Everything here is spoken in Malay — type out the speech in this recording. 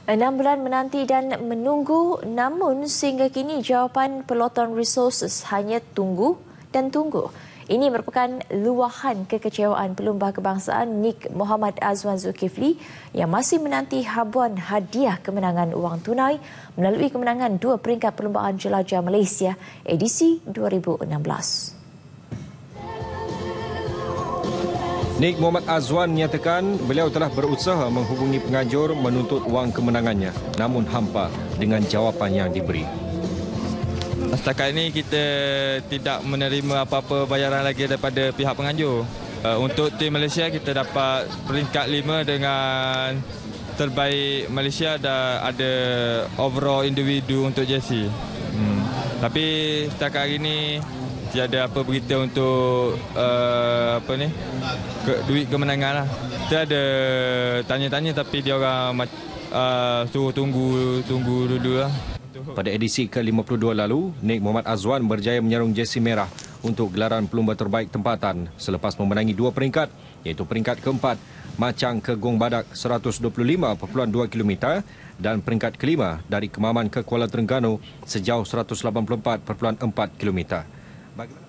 6 bulan menanti dan menunggu, namun sehingga kini jawapan Peloton Resources hanya tunggu dan tunggu. Ini merupakan luahan kekecewaan pelumba kebangsaan Nik Mohamad Azwan Zulkifli yang masih menanti habuan hadiah kemenangan wang tunai melalui kemenangan 2 peringkat perlumbaan jelajah Malaysia edisi 2016. Nik Mohamad Azwan menyatakan beliau telah berusaha menghubungi penganjur menuntut wang kemenangannya, namun hampa dengan jawapan yang diberi. Setakat ini kita tidak menerima apa-apa bayaran lagi daripada pihak penganjur. Untuk tim Malaysia kita dapat peringkat 5 dengan terbaik Malaysia dan ada overall individu untuk JC. Tapi setakat hari ini tiada apa berita untuk duit kemenangan lah. Kita ada tanya-tanya tapi dia orang suruh tunggu dulu lah. Pada edisi ke-52 lalu, Nik Mohamad Azwan berjaya menyarung jersey merah untuk gelaran pelumba terbaik tempatan selepas memenangi 2 peringkat, iaitu peringkat keempat Macang ke Gong Badak 125.2 km dan peringkat kelima dari Kemaman ke Kuala Terengganu sejauh 184.4 km.